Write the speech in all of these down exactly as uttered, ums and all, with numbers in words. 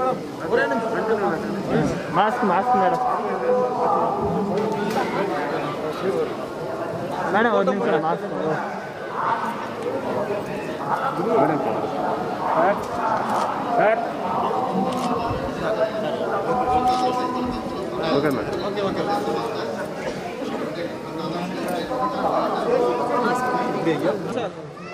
mask mask madam madam ఒక నిమిషం mask okay madam okay okay sir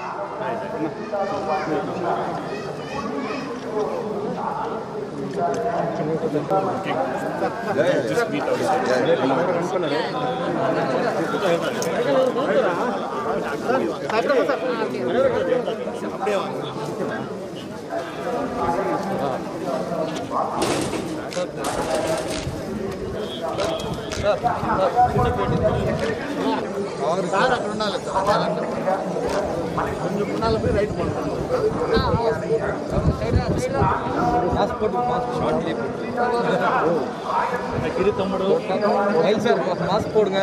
just meet us और सार అక్కడ ఉండాలి కొంచెం ఉండాలి పోయి రైట్ పోవాలి passport passport short clip Giri తమ్ముడు రైట్ సార్ మాస్క్ పోడుగా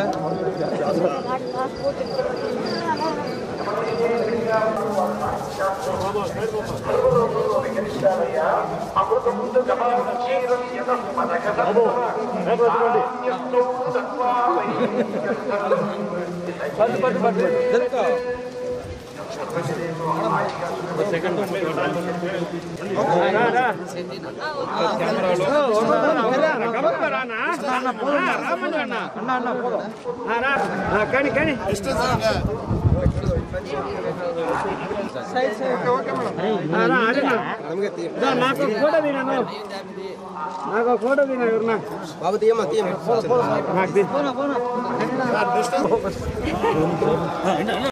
పట్టు పట్టు పట్టు జరుగు సెకండ్ కానీ కానీ నాకు ఫోటో తిన్నాను నాకు ఫోటో తిన్నా ఎవరన్నా బాబు తీయమ్మా తీయమ్మా నాకు